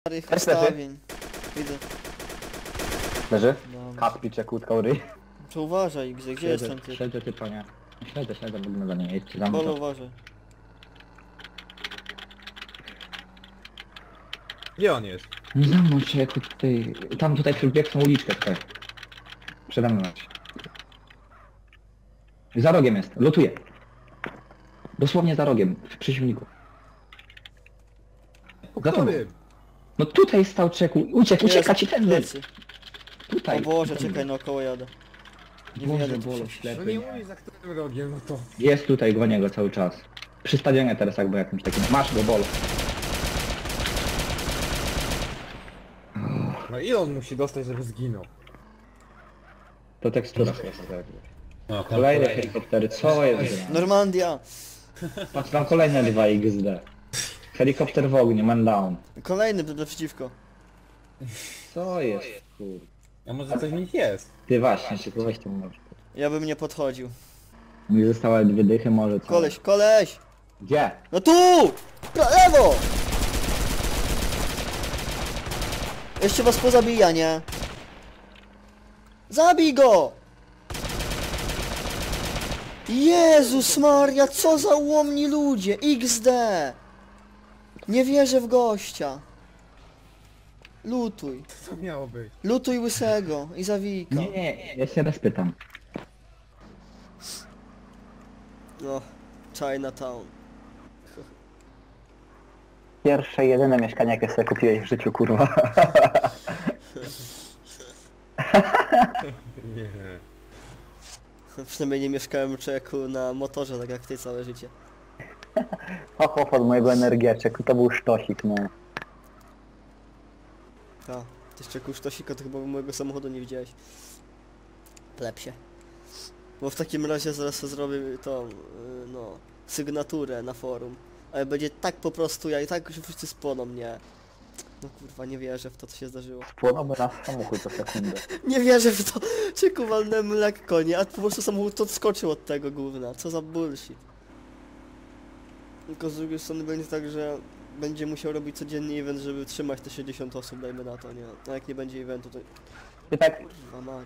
Starych ustawień. Widzę. Leży? No, Kappicze, kłódką ryj. to uważaj, gdzie jest ten typ? Śledzę typa, nie? Śledzę, w ogóle za nim jest. Za Bolo, mną. uważaj. Gdzie on jest? Nie za mną się, jak tutaj... Tam tutaj przebiegł tą uliczkę tutaj. Przede mną jest. Za rogiem jest, lotuje. Dosłownie za rogiem, przy silniku. Za tobą. Który? No tutaj stał czeku, ucieka ci ten plecy. Tutaj. O Boże, Ten- czekaj, naokoło jadę. Nie Boże, wyjadę tu bolo, przecież. No ślepy. nie mówisz za którym rogiem, no to... Jest tutaj, gonię go cały czas. Przy stadionie teraz jakby jakimś takim. Masz go, bolo. No ile on musi dostać, żeby zginął? To tekstura. No, Kolejne helikoptery, co jest? Normandia! Patrz, tam kolejne 2 XD. Helikopter w ogniu, man down. Kolejny przeciwko. Co jest, kur... A może coś w nich jest? Ty właśnie, czy weź to może. Ja bym nie podchodził. Mi zostały 2 dychy, może co? Koleś, koleś! Gdzie? No tu! Lewo! Jeszcze was pozabija, nie? Zabij go! Jezus Maria, co za ułomni ludzie! XD! Nie wierzę w gościa. Lutuj. Co miało być? Lutuj łysego i zawika. Nie, ja się raz pytam. No, Chinatown. Pierwsze, jedyne mieszkanie, jakie sobie kupiłeś w życiu, kurwa. Nie. Przynajmniej nie mieszkałem czeku na motorze, tak jak ty całe życie. Hop od mojego energiaczeku, to był sztosik, no. Ta, ty czeku sztosika, to chyba mojego samochodu nie widziałeś. Plepsie. Bo w takim razie zaraz sobie zrobię tą, no, sygnaturę na forum. Ale będzie tak po prostu, ja i tak, że wszyscy spłoną mnie. No kurwa, nie wierzę w to, co się zdarzyło. Spłonąłby nas samochód za sekundę. Nie wierzę w to. Czeku walnąłem lekko, nie? A po prostu samochód odskoczył od tego gówna. Co za bullshit. Tylko z drugiej strony będzie tak, że będzie musiał robić codzienny event, żeby trzymać te 60 osób, dajmy na to, nie? A jak nie będzie eventu, to... Ty tak... Kurwa mać.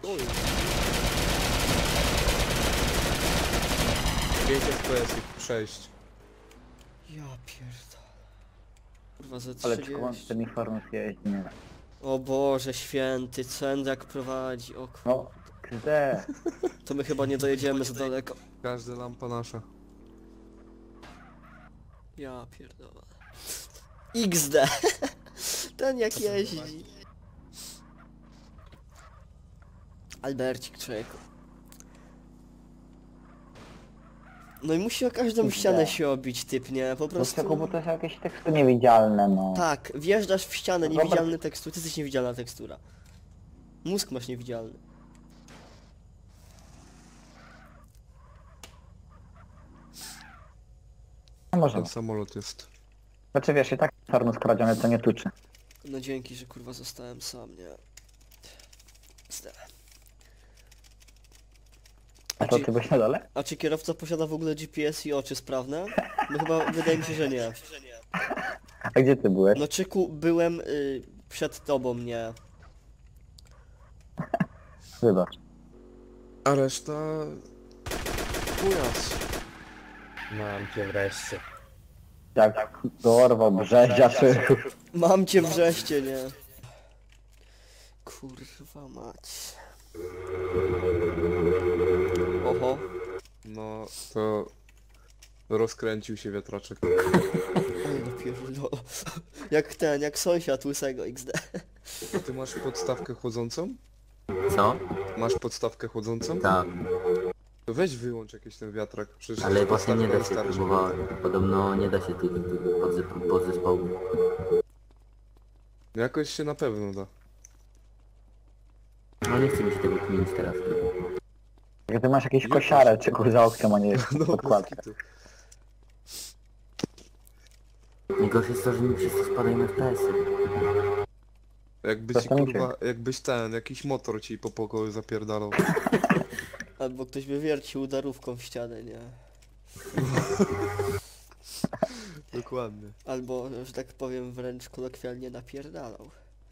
5 FPS, 6. Ja pierdolę. Kurwa, ze Ale 30. czy ten informus jeździ, nie. O Boże święty, jak prowadzi, o kurwa. No, gdzie? To my chyba nie dojedziemy za daleko. Każda lampa nasza. Ja pierdolę. XD. Ten jak jeździ. Albercik, człowieku. No i musi o każdą XD. ścianę się obić, typ, nie? Po Po prostu... prostu... bo to jest jakieś teksty niewidzialne, no. Tak, wjeżdżasz w ścianę, Zobacz. niewidzialny tekstur, ty jesteś niewidzialna tekstura. Mózg masz niewidzialny. No może. Ten samolot jest. Znaczy wiesz, i tak informus kradziony to nie tuczy. No dzięki, że kurwa zostałem sam, nie? Zde. A to ty byś na dole? A czy kierowca posiada w ogóle GPS i oczy sprawne? No chyba, wydaje mi się, że nie. A gdzie ty byłeś? No Czyku, byłem przed tobą, nie? Wybacz. A reszta... Ujas. Mam cię wreszcie. Jak dorwał brzezia szychu. Mam cię wrzeście, nie? Kurwa mać. Oho. No to... Rozkręcił się wiatraczek. Oj, no pierdolę. Jak sąsiad łysego XD. A ty masz podstawkę chłodzącą? Co? Masz podstawkę chłodzącą? Tak, To weź wyłącz jakiś ten wiatrak. Przecież ale właśnie nie da się, wystarczy. próbowałem. Podobno nie da się tych podzespołów. Jakoś się na pewno da. No nie chce mi się tego kminić teraz. Jak ty masz jakieś kosiarę, czy za oknem, a nie jest No podkładkę. bez kitu. Najgorsze jest to, że mi wszyscy spadają FPS-y. Jakby ci Zastanówcie. kurwa, jakbyś jakiś motor ci po pokoju zapierdalał. Albo ktoś by wiercił udarówką w ścianę, nie? Dokładnie. Albo, że tak powiem, wręcz kolokwialnie napierdalał.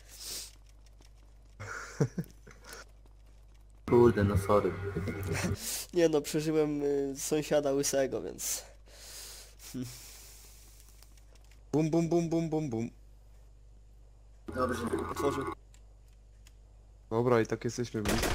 Kurde, no sorry. Nie no, przeżyłem sąsiada łysego, więc... Bum, bum, bum, bum, bum, bum. Dobrze. Otworzył. Dobra, i tak jesteśmy blisko.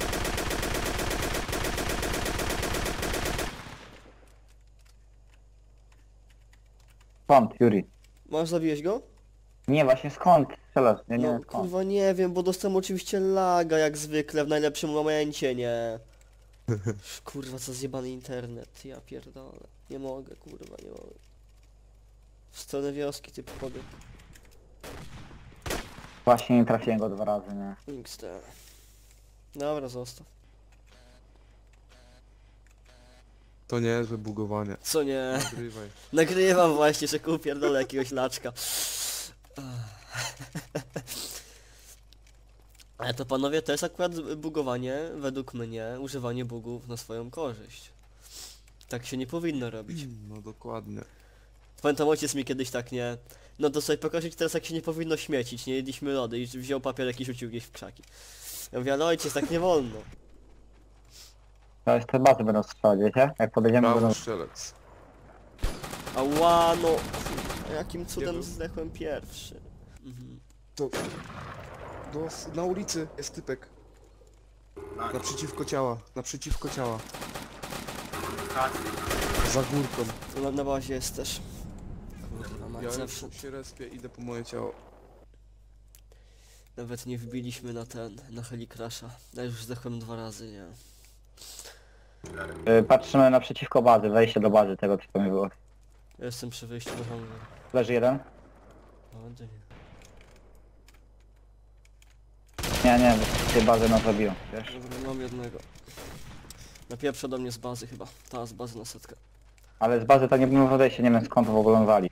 Skąd, Yuri? Masz, zabiłeś go? Nie, właśnie skąd strzelasz? Ja nie No wiem skąd. kurwa nie wiem, bo dostałem oczywiście laga jak zwykle w najlepszym momencie, nie? Kurwa, co zjebany internet, ja pierdolę. Nie mogę, kurwa, nie mogę. W stronę wioski typ pobiegł. Właśnie nie trafiłem go 2 razy, nie? XD. Dobra, zostaw. To nie jest wybugowanie. Co nie? Nagrywaj. Nagrywam właśnie, że pierdolę jakiegoś laczka. Ale to panowie, to jest akurat bugowanie, według mnie, używanie bugów na swoją korzyść. Tak się nie powinno robić. No dokładnie. Pamiętam, ojciec mi kiedyś tak, nie? No to sobie pokażę ci teraz, jak się nie powinno śmiecić, nie jedliśmy lody i wziął papierek i rzucił gdzieś w krzaki. Ja mówię, ale ojciec, tak nie wolno. To jest te bazy będą strzelać, wiecie? Jak podejdziemy Brawo, będą... strzelec. Ała, no. Jakim Nie cudem był. zdechłem pierwszy. Mhm. To... Na ulicy jest typek. Naprzeciwko ciała, naprzeciwko ciała. Za górką. To na bazie jest też. Kurwa, mać Ja zawsze. już się respię, idę po moje ciało. Nawet nie wbiliśmy na Helicrasha. Ja już zdechłem 2 razy, nie? Patrzymy naprzeciwko bazy, wejście do bazy tego, co mi było. Ja jestem przy wyjściu do hangar. Leży jeden? O, to nie. Nie, bo z tej bazy nas zabiją, wiesz? Dobra, mam jednego. Napieprza do mnie z bazy chyba. Ta, z bazy na setkę. Ale z bazy to nie było odejście, nie wiem skąd w ogóle on wali.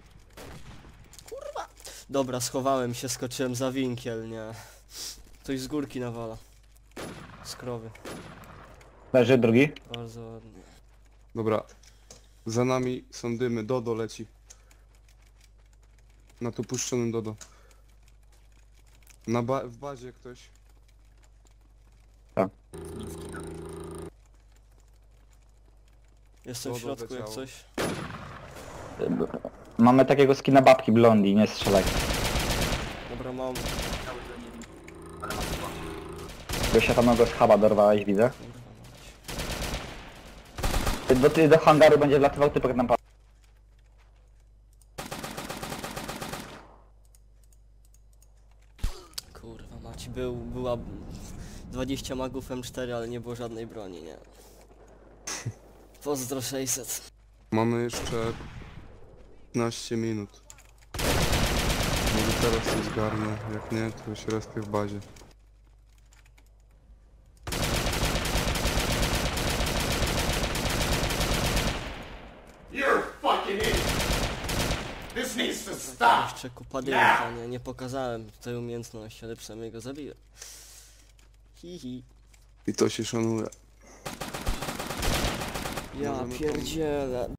Dobra, schowałem się, skoczyłem za winkiel, nie? Coś z górki nawala. Z krowy. Leży drugi? Bardzo ładnie. Dobra. Za nami są dymy, Dodo leci. Na tu puszczonym Dodo. W bazie ktoś. Jestem w Wodą środku jak leciało. coś. Mamy takiego skina babki blondi, nie strzelaj. Dobra, mam. Gościa tam z huba dorwałeś, widzę. Kurwa mać. Do hangaru będzie wlatywał typek na pas. Kurwa mać. Była 20 magów M4, ale nie było żadnej broni, nie? Pozdro 600. Mamy jeszcze 15 minut. Może teraz to zgarnę, jak nie to się respię w bazie. You're fucking idiot. This needs to stop. Jeszcze kupadynka, nie pokazałem tej umiejętności, ale przynajmniej go zabiłem. Hihi. I to się szanuje. Ja Możemy pierdzielę.